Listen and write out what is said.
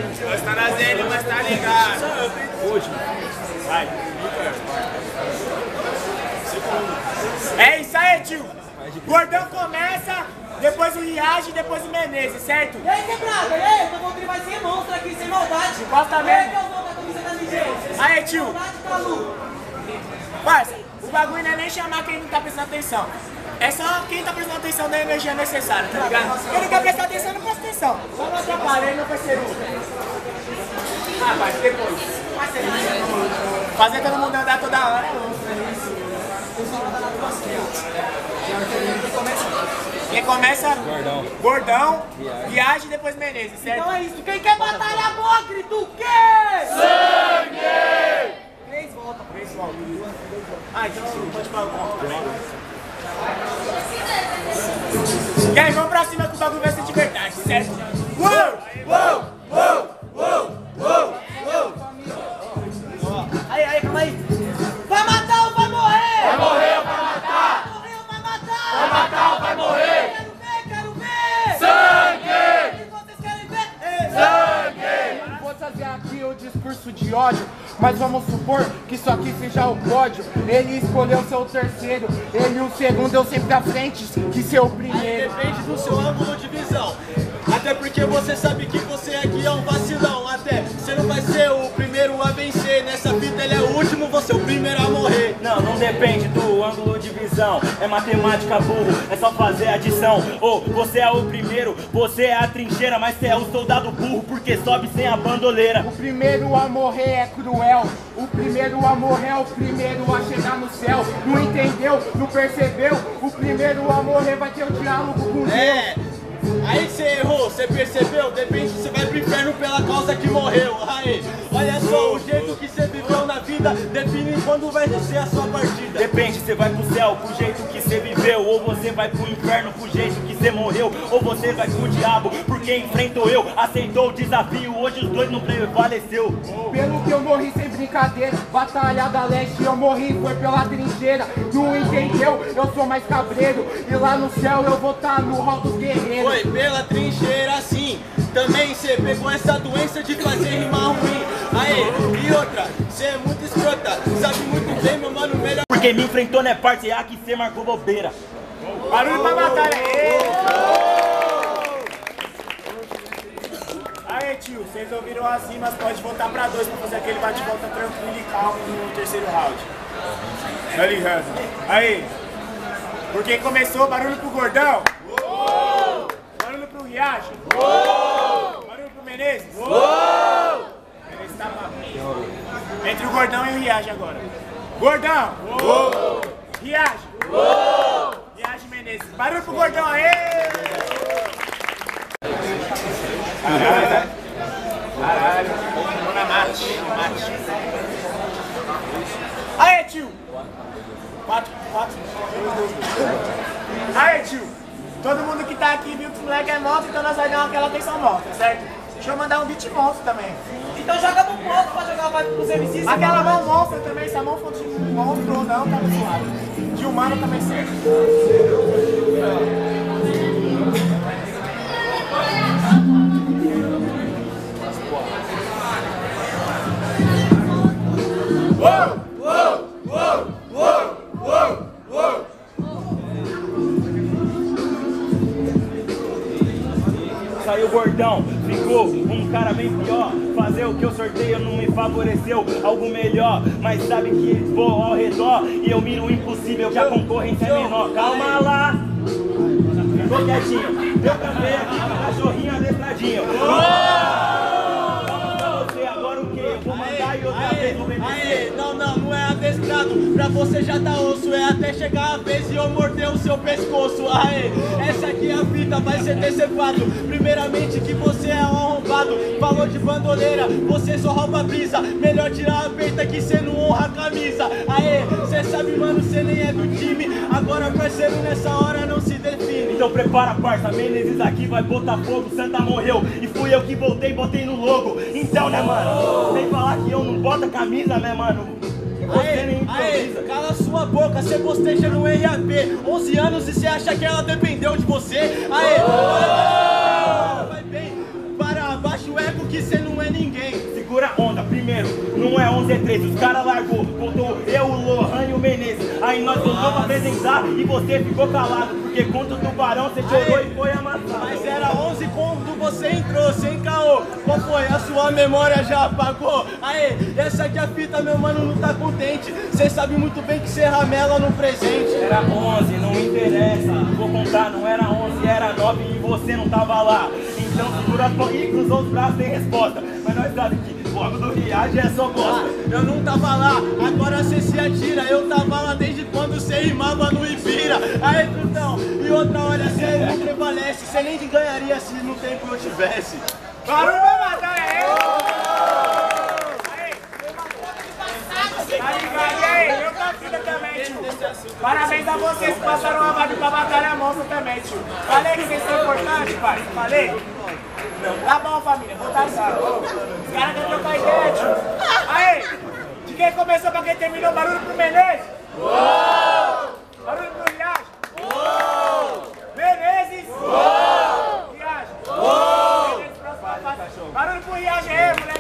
Nós tá na ZL, mas tá ligado. Último. Vai. É isso aí, tio. Gordão começa, depois o Riage e depois o Menezes, certo? E aí, quebrada? E aí? Então vamos vai sem monstro aqui, sem maldade. Gosta mesmo? Que é o nome da camisa da DJ? Aí, tio. Maldade tá louco. Parça, o bagulho não é nem chamar quem não tá prestando atenção. É só quem tá prestando atenção da energia necessária, tá ligado? Quem não quer prestar atenção, não presta atenção. Só não atrapalha, hein, meu parceiro? Ah, vai, depois. Fazer todo mundo andar toda hora. Quem começa? Gordão. Riage e depois Menezes, certo? Então é isso. Quem quer batalhar boa, grita o quê? Sangue! 3 voltas. 3 voltas. Ah, então pode falar o ponto também. E aí, vamos pra cima que o bagulho vai ser de verdade, certo? Uou! Uou! Uou! Uou! Uou! Uou! Aí, calma aí. Vai matar ou vai morrer? Vai morrer ou vai matar? Vai morrer ou vai matar? Vai matar ou vai morrer? Quero ver! Sangue! O que vocês querem ver? Sangue! Não vou fazer aqui o discurso de ódio, mas vamos supor que isso aqui seja o pódio. Ele escolheu ser o terceiro, ele o segundo, eu sempre à frente, que ser o primeiro. Depende do seu ângulo de visão. Até porque você sabe que você aqui é um vacilão. Até você não vai ser o primeiro a vencer. Nessa fita ele é o último, você é o primeiro a morrer. Não depende do ângulo de visão. É matemática burro, é só fazer adição. Ou você é o primeiro, você é a trincheira, mas você é o soldado burro porque sobe sem a bandoleira. O primeiro a morrer é cruel, o primeiro a morrer é o primeiro a chegar no céu. Não entendeu, não percebeu? O primeiro a morrer vai ter um diálogo com Deus. Aí você errou, você percebeu? Depende se você vai pro inferno pela causa que morreu. Aí, olha só, o jeito que você viveu na vida define quando vai ser a sua partida. Depende, você vai pro céu pro jeito que você viveu, ou você vai pro inferno pro jeito que você morreu, ou você vai pro diabo porque enfrentou eu, aceitou o desafio, hoje os dois não prevaleceu. Pelo que eu morri sem brincadeira, Batalha da Leste eu morri, foi pela trincheira. Não entendeu? Eu sou mais cabreiro, e lá no céu eu vou estar no hall dos guerreiros. Foi pela trincheira sim, também você pegou essa doença de fazer rimar ruim. Aê, e outra, você é muito escrota, sabe muito bem, meu mano, melhor. Porque me enfrentou, né, parceiro, que você marcou bobeira. Barulho pra batalha aí! Aí, tio, vocês ouviram as rimas, pode voltar pra 2 pra fazer aquele bate-volta tranquilo e calmo no terceiro round. Tá ligado? Aí, porque começou, barulho pro Gordão. Barulho pro Riage. Barulho pro Menezes. Menezes tá mal. Entre o Gordão e o Riage agora. Gordão. Riage. Riage e Menezes. Barulho pro Gordão, aê! Caralho. Vamos na mate. Aê, tio. 4. Aê, tio. Todo mundo que tá aqui viu que o moleque é monstro, então nós vamos dar aquela atenção monstra, certo? Deixa eu mandar um beat monstro também. Então joga no ponto pra jogar vai pros MCs. Aquela mão monstra também, se a mão for de monstro ou não, tá suave. De humano também serve. Saiu gordão, ficou um cara bem pior. Fazer o que eu sorteio não me favoreceu, algo melhor. Mas sabe que eles voam ao redor e eu miro o impossível, que a concorrência é menor. Calma lá, ficou quietinho. Eu também aqui com a cachorrinha adestradinho. Você agora o quê? Eu vou mandar e outra vez obedecer. Não é adestrado, pra você já tá osso. É até chegar a vez e eu morder o seu pescoço. Aê, essa aqui é a fita, vai ser decepado. Primeiramente que você é um arrombado. Falou de bandoleira, você só rouba a brisa. Melhor tirar a peita que cê não honra a camisa. Aê, cê sabe mano, cê nem é do time. Agora parceiro, nessa hora não se define. Então prepara parça, Menezes aqui vai botar fogo. Santa morreu e fui eu que voltei, botei no logo. Então né mano, sem falar que eu não boto a camisa né mano. Aê, cala sua boca, você posteja no RAP 11 anos e você acha que ela dependeu de você? Aê, vai bem, para baixo o ego que você não 11-13, os caras largou, voltou eu, o Lohan e o Menezes. Aí nós voltou pra apresentar e você ficou calado, porque contra o Tubarão você chorou e foi amassado. Mas era 11 quando você entrou, sem caô. Qual foi? A sua memória já apagou. Aê, essa aqui é a fita, meu mano, não tá contente. Cê sabe muito bem que cê ramela no presente. Era 11, não interessa, vou contar, não era 11, era 9 e você não tava lá. Então segura as mãos e cruzou os braços, tem resposta. Mas nós sabe que logo do viagem é só bosta. Eu não tava lá, agora cê se atira. Eu tava lá desde quando cê rimava no Ibira. Aê, trutão, e outra hora cê não prevalece. Cê nem ganharia se no tempo eu tivesse. Barulho vai matar, é eu! Tá ligado? E aí, eu tô aqui também, tio. Parabéns a vocês que passaram uma vibe pra batalha monstra também, tio. Falei que vocês são importantes, pai. Falei? Tá bom, família, vou dar salve. Os caras querem trocar ideia, tio. Aí, de quem começou pra quem terminou, barulho pro Menezes? Uou! Barulho pro Riage? Uou! Menezes? Uou! Riage? Uou! Barulho pro Riage aí, moleque.